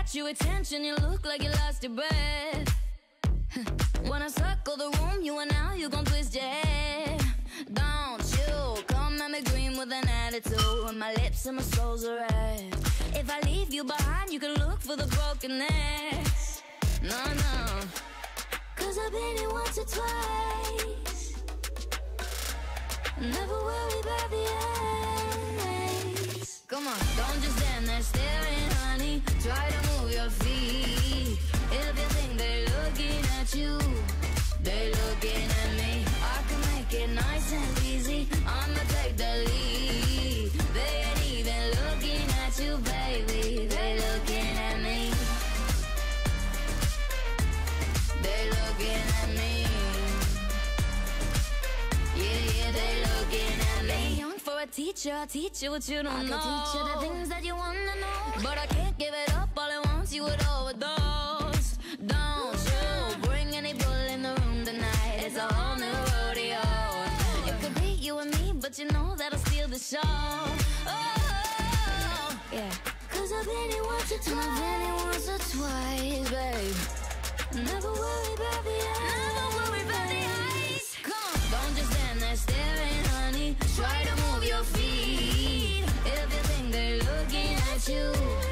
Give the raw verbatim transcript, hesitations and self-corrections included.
got your attention, you look like you lost your breath. When I circle the room, you and now you gon' twist your head. Don't you come at me green with an attitude, and my lips and my soul's are red. If I leave you behind, you can look for the broken necks. No, no, cause I've been here once or twice. Never worry about the ends. Come on, don't just stand there staring, honey. Try to move your feet. If you think they're looking at you, they're looking at me. I can make it nice and easy. I'ma take the lead. They ain't even looking at you, baby. They looking at me. They looking at me. Yeah, yeah, they looking at me. Young for a teacher, I'll teach you what you don't I know. I can teach you the things that you wanna know, but I can't give it up. All at once you would overdose. Don't you bring any bull in the room tonight. It's a whole new rodeo. It could be you and me, but you know that'll steal the show. Oh, yeah. Cause I've been here once or twice. I've been here once or twice, babe. Never worry about the ice. Never worry about the ice. Come on, don't just stand there staring, honey. Try to move your feet. If you think they're looking at you,